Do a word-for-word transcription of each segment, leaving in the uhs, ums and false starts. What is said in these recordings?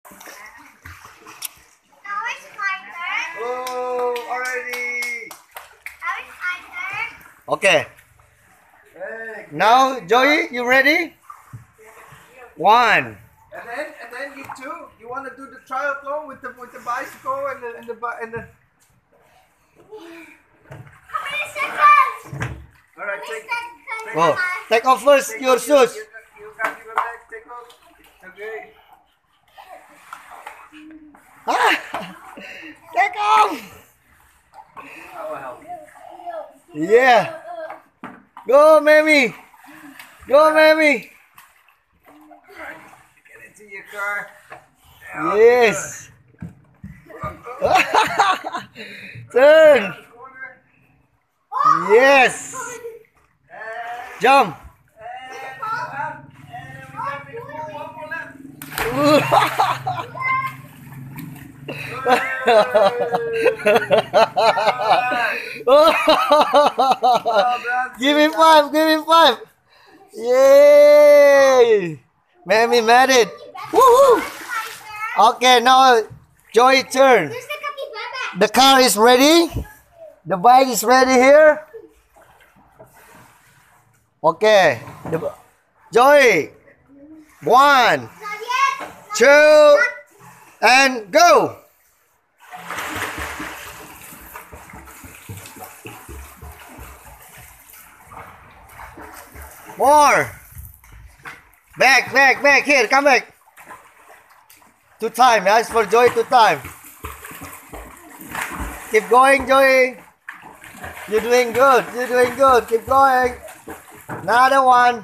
Oh, already. Okay. Hey, Now, Joey, you ready? One. and then and then you two, you want to do the triathlon with the with the bicycle and the and the bi- and the. All right, take. take Oh, take off first take your off shoes. You, you got your bag. Take off. Okay. Ah, take off. I will help you. Yeah. Go, Mammy. Go, Mammy. Get into your car. Yes. Turn. Yes. Jump. Give him five. Give him five. Yay. Mammy made it. Woohoo. Okay, now Joy turn. The car is ready. The bike is ready here. Okay. The, Joy. One, two, and go. More. Back, back, back. Here, come back. Two time. Ask for Joy two time. Keep going, Joey. You're doing good. You're doing good. Keep going. Another one.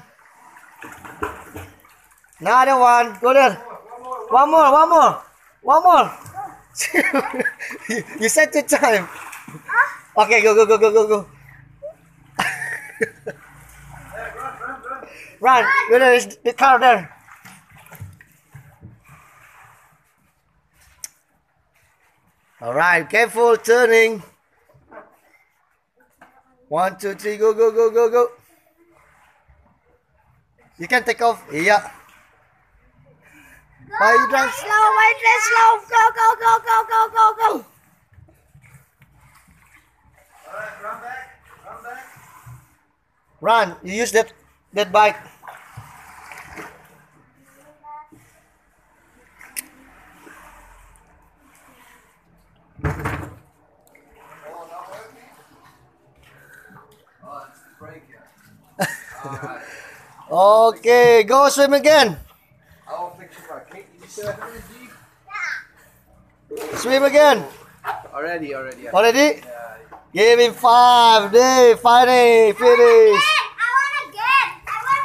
Another one. Go there. One more. One more. One more. you, you said two time. Okay, go, go, go, go, go, go. Run. Go there. There's the car there. All right, careful turning. One, two, three, go, go, go, go, go. You can take off. Yeah. Why you drive slow? Why you drive slow? Go, go, go, go, go, go, go. All right, run back. Run back. Run. You use that that bike. Okay, go swim again. I will fix your bike. Hey, you still have energy? Swim again. Already, already. Yeah. Already? Yeah. Give him five. Day, finally finish.